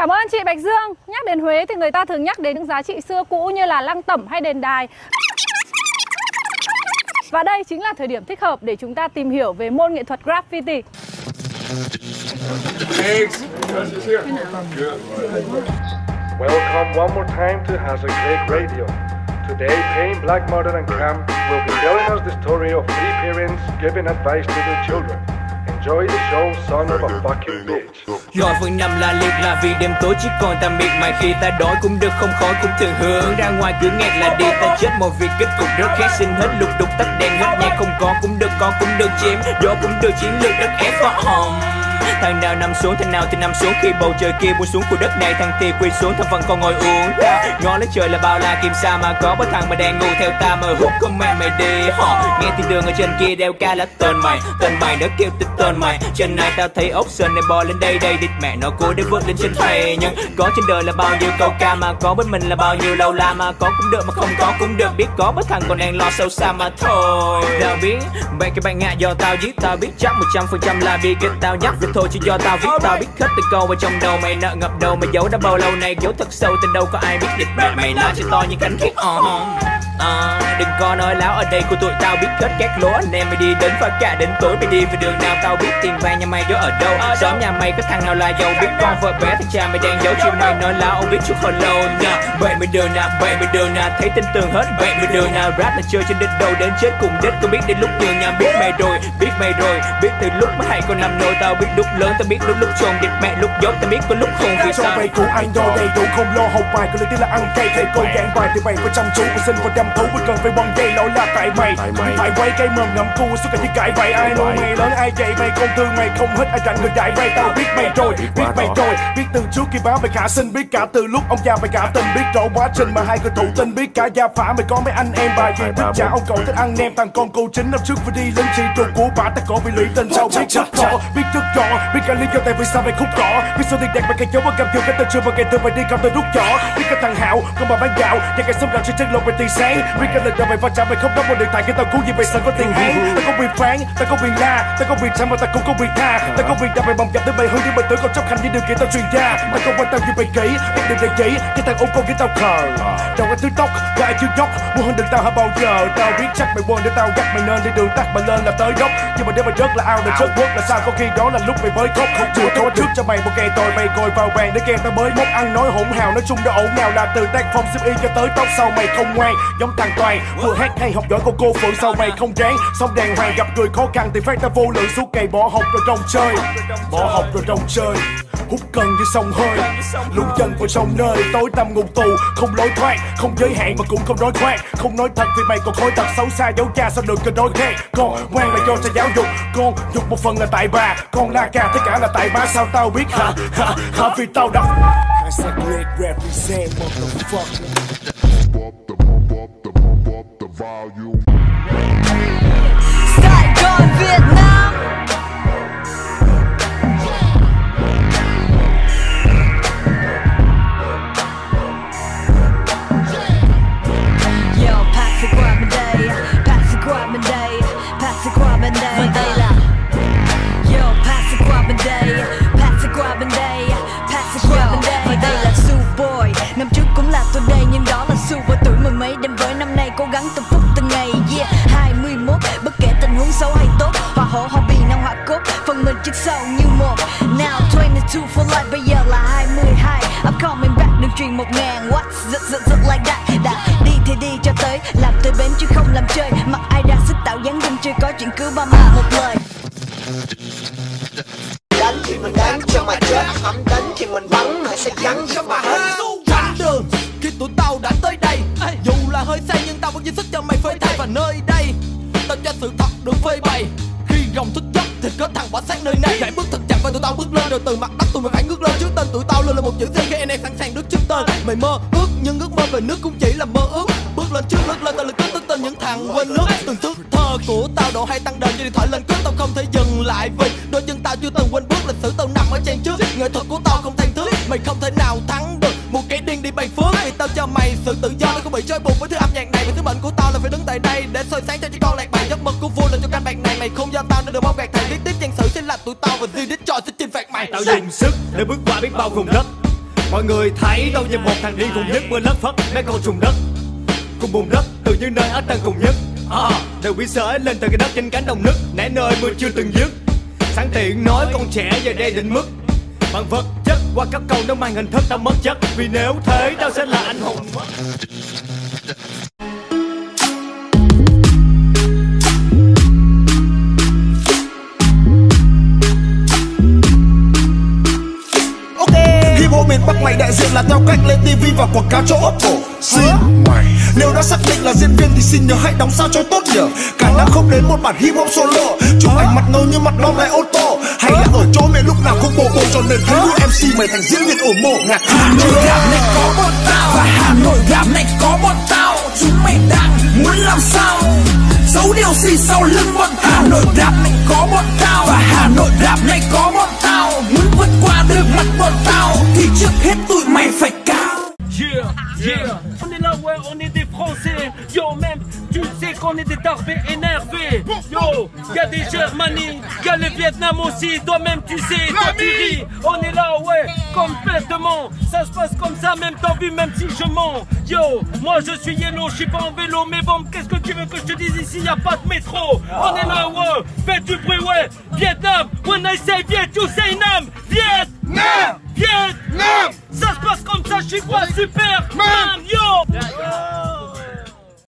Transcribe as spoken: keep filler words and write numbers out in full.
Cảm ơn chị Bạch Dương. Nhắc đến Huế thì người ta thường nhắc đến những giá trị xưa cũ như là lăng tẩm hay đền đài. Và đây chính là thời điểm thích hợp để chúng ta tìm hiểu về môn nghệ thuật graffiti. Welcome one more time to Hazard Cake Radio. Today, Payne, Black Murder and Cam will be telling us the story of three parents giving advice to their children. Enjoy the show, son of a fucking bitch. Gọi phương năm la liệt là vì đêm tối chỉ còn ta miệt mài. Khi ta đói cũng được không khói cũng từ hướng ra ngoài cứ nghẹt là đi ta chết một việc kết cục rất khác. Xin hết lục đục tắt đèn hết nhạc không có cũng được có cũng được chém gió cũng được chiến lược đất ép vào hòm. Thằng nào nằm xuống, thằng nào thì nằm xuống khi bầu trời kia buông xuống của đất này. Thằng thì quỳ xuống, thằng vẫn còn ngồi uống. Ngó lên trời là bao la kim sa mà có bao thằng mà đang ngu theo ta mà hút con mẹ mày đi. Họ nghe tiếng đường ở trên kia đeo ca là tên mày, tên mày đã kêu tới tên mày. Trên này tao thấy ốc sên này bò lên đây đây địt mẹ nó cố để vượt lên trên thầy. Nhưng có trên đời là bao nhiêu câu ca mà có bên mình là bao nhiêu lâu la mà có cũng được mà không có cũng được. Biết có bao thằng còn đang lo sâu xa mà thôi. Tao biết mấy cái bạn ngại do tao giết, tao biết chắc một trăm phần trăm là bi kịch tao nhắc về thôi. Chỉ do tao viết, tao biết hết từng câu ở trong đầu mày nợ ngập đầu mày giấu đã bao lâu nay giấu thật sâu tên đâu có ai biết được mẹ mày nói cho to như cánh khiết. uh, uh, đừng có nói láo ở đây của tụi tao biết hết các lối anh em mày đi đến và cả đến tối mày đi về đường nào tao biết tiền vàng nhà mày giấu ở đâu. Xóm nhà mày có thằng nào là giàu biết con vợ bé thì cha mày đang giấu chuyện mày nói láo ông biết chút hồi lâu nha. Vậy mày đường nào vậy mày đường nào thấy tin tưởng hết vậy mày đường nào rap là chơi trên đích đầu đến chết cùng đích. Có biết đến lúc đường nhà biết mày rồi biết mày rồi biết từ lúc mà hay còn nằm nồi tao biết lúc lớn tao biết lúc lúc tròn địt mẹ lúc dốt tao biết có lúc khôn vì sao vậy của anh đôi đầy đủ không lo học bài có lý tiếng là ăn cay thầy cô giảng bài thì mày phải chăm chú và xin và đâm thú và cần phải băng dây lỗi là tại mày phải quay cây mầm ngậm cu suốt cả thì cãi vậy ai nuôi mày lớn ai dạy mày con thương mày không hết ai rảnh người đại vay tao biết mày rồi biết mày rồi biết từ trước khi báo mày khả sinh biết cả từ lúc ông già mày cả tình biết rõ quá trình mà hai người thủ tinh biết cả gia phả mày có mấy anh em bà gì biết trả ông cậu thích ăn nem thằng con cô chính năm trước phải đi lên chi trường của bà ta cổ bị lụy tình sau biết rất rõ biết rất rõ biết cả lý do tại vì sao mày khúc cỏ biết số tiền đẹp mà cây dấu và cầm theo cái tên chưa và cây thương mày đi cầm tôi rút nhỏ biết cả thằng Hạo con bà bán gạo và cây sống gạo trên chân lộn mày tiền sáng biết cả lần đầu mày va chạm mày không đóng một điện thoại khi tao cứu gì mày sợ có tiền hán tao có quyền phán tao có quyền la tao có quyền trả mà tao cũng có quyền tha tao có quyền đập mày bầm dập tới mày hư nhưng mày tưởng còn chấp hành như điều kiện tao truyền ra tao không quan tâm như mày kỹ biết điều này chỉ cái thằng ôm con cái tao khờ đầu cái thứ tóc gái chưa dốc mua hơn đừng tao hả bao giờ tao biết chắc mày quên để tao gắt mày nên đi đường tắt mà lên là tới gốc nhưng mà nếu mày rớt là ao để rớt quất là sao có khi đó là lúc mày mới khóc không chừa có trước cho mày một kề tội mày ngồi vào bàn để kèm tao mới móc ăn nói hỗn hào nói chung đã ổn nào là từ tác phong xếp y cho tới tóc sau mày không ngoan giống thằng Toàn vừa hát hay học giỏi con cô phượng sau mày không ráng xong đàng hoàng gặp người khó khăn thì phát ta vô lượng suốt ngày bỏ học rồi rong chơi bỏ học rồi rong chơi hút cần như sông hơi lũ dân vào trong nơi tối tăm ngục tù không lối thoát không giới hạn mà cũng không nói khoan không nói thật vì mày còn khối thật xấu xa giấu cha sao được cho nói khác con ngoan là do cha giáo dục con dục một phần là tại bà con la cà tất cả là tại bà sao tao biết hả hả hả vì tao đã represent motherfucker. Sài Gòn Việt Nam. Yo, pass it qua bên đây, pass it qua bên đây, pass it qua bên đây. Và đây là yo, pass it qua bên đây, pass it qua bên đây, pass it qua bên đây. Và đây là Su Boy, năm trước cũng là tôi đây nhưng đó là Su với tuổi mười mấy đem với năm nay cố gắng từng phút từng ngày. Yeah, hai mươi mốt bất kể tình huống xấu hay tốt, hòa hổ hòa bì năng hòa cốt, phần mình trước sau như một. Now twenty-two for life, bây giờ là hai mươi hai. I'm coming back đừng truyền một ngàn watts, giật giật giật like that. Đã đi thì đi cho tới, làm tới bến chứ không làm chơi. Mặc ai ra sức tạo dáng dinh chưa có chuyện cứ ba mà một lời. Đánh thì mình đánh cho mà chết, hãm đánh thì mình bắn mày sẽ gắn cho mà hết. Chặng đường khi tụi tao đã tới đây, dù là hơi say nhưng tao vẫn giữ sức cho mày phơi thay. Và nơi đây tao cho sự thật được phơi bày. Khi rồng thức giấc thì có thằng quả sáng nơi này. Gãy bước thật chặt và tụi tao bước lên rồi từ mặt đất tụi mày phải ngước lên. Trước tên tụi tao luôn là một chữ C khi anh sẵn sàng đứng trước tên. Mày mơ ước nhưng ước mơ về nước cũng chỉ là mơ ước. Bước lên trước bước lên tao lực tức tên những thằng quên nước. Từng thức thơ của tao độ hay tăng đền cho điện thoại lên cước. Tao không thể dừng lại vì đôi chân tao chưa từng quên bước. Lịch sử tao nằm ở trang trước, nghệ thuật của tao không than thước. Mày không thể nào thắng được một kẻ điên đi bày phước. Vì tao cho mày sự tự do, không bị trói buộc với thứ âm nhạc này. Vì thứ mệnh của tao là phải đứng tại đây để soi sáng cho những con lạc bài. Giấc mơ của vua là cho canh bạc này. Mày không do tao nên đừng mong gạt thầy. Viết tiếp trang sử sẽ là tụi tao và di đích cho sẽ chinh phạt mày. Tao dùng sức để bước qua biết bao vùng đất, Mọi người thấy đâu như một thằng điên cùng nhất mưa lất phất mấy con trùng đất cùng bùn đất từ những nơi ở tầng cùng nhất. À, đều biết sởi lên từ cái đất trên cánh đồng nứt nẻ nơi mưa chưa từng dứt. Sẵn tiện nói con trẻ giờ đây định mức bằng vật chất qua các câu nó mang hình thức tao mất chất. Vì nếu thế tao sẽ là anh hùng. Hip-hop miền Bắc mày đại diện là theo cách lên ti vi và quảng cáo cho Oppo. Xin mày nếu đã xác định là diễn viên thì xin nhớ hãy đóng sao cho tốt nhờ. Cả năm không đến một bản hip hop solo, chụp ảnh mặt nâu như mặt bom lại ô tô, hay là ở chỗ mày lúc nào cũng bồ bồ cho nên thấy em xê mày thành diễn viên ủng hộ ngạc. Hà Nội rap này có bọn tao và Hà Nội rap này có bọn tao. Chúng mày đang muốn làm sao giấu điều gì sau lưng bọn tao. Hà Nội rap này có bọn tao và Hà Nội rap này có bọn tao. Muốn vượt qua được mặt bọn tao thì trước hết tụi mày phải cao. Yeah, yeah, on est là, ouais, on est des Français. Yo, même, tu sais qu'on est des tarpés énervés. Yo, y'a des Germanies, y'a le Vietnam aussi. Toi-même, tu sais, toi tu ris. On est là, ouais, complètement. Ça se passe comme ça, même t'as vu, même si je mens. Yo, moi je suis yellow, je suis pas en vélo. Mais bon, qu'est-ce que tu veux que je te dise ici? Y'a pas de métro. On est là, ouais, fais du bruit, ouais. Vietnam, when I say Viet, you say Nam. Vietnam, Vietnam. Ça se passe comme ça, je suis pas Superman.